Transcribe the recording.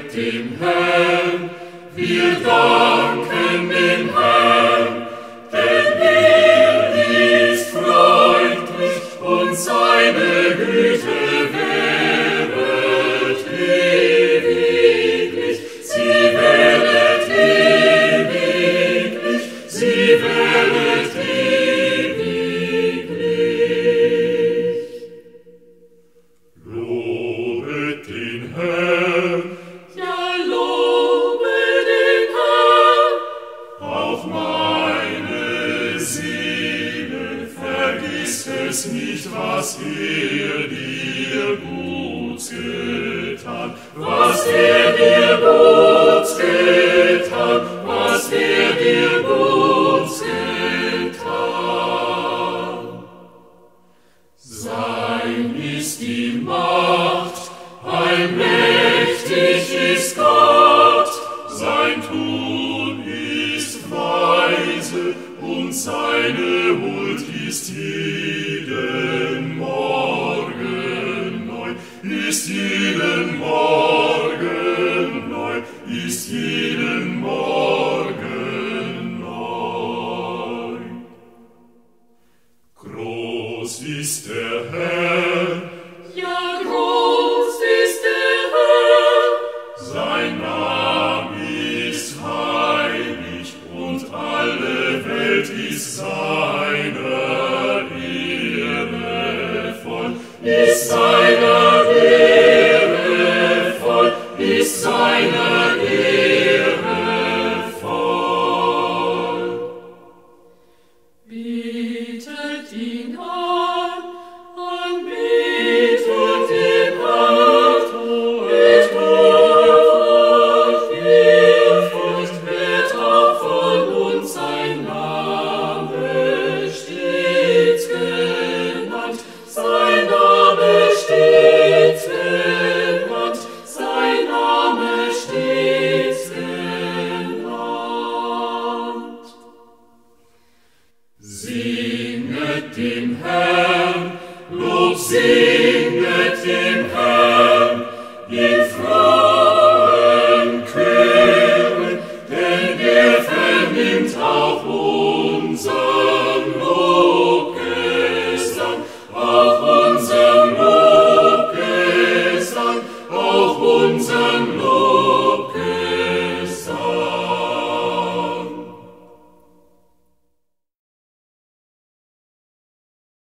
dem Herrn, wir danken dem Herrn, denn er ist freundlich und seine Güte währet ewiglich. Sie währet ewiglich, sie währet ewiglich. Lobet den Herrn, Ja, lobe den Herrn. auch meine Seele, vergiss es nicht, was er dir Gutes getan, was er dir Gutes getan, was er dir Gutes getan. Sein ist die Macht, allmächtig ist Gott, sein Tun ist weise und seine Huld ist jeden Morgen neu, ist jeden Morgen neu, ist jeden Morgen neu. Groß ist der Herr, Ja, groß ist der Herr. sein Name ist heilig und alle Welt ist seiner Ehre voll, ist seiner Ehre voll, ist seiner Ehre voll. Betet ihn an, anbetet ihn an, mit Ehrfurcht wird auch von uns sein Name stets genannt, sein Name stets genannt, sein Name stets genannt. Singet dem Herrn, Lob singet dem Herrn, in frohen Chören, denn er vernimmt auch unseren Lobgesang, auch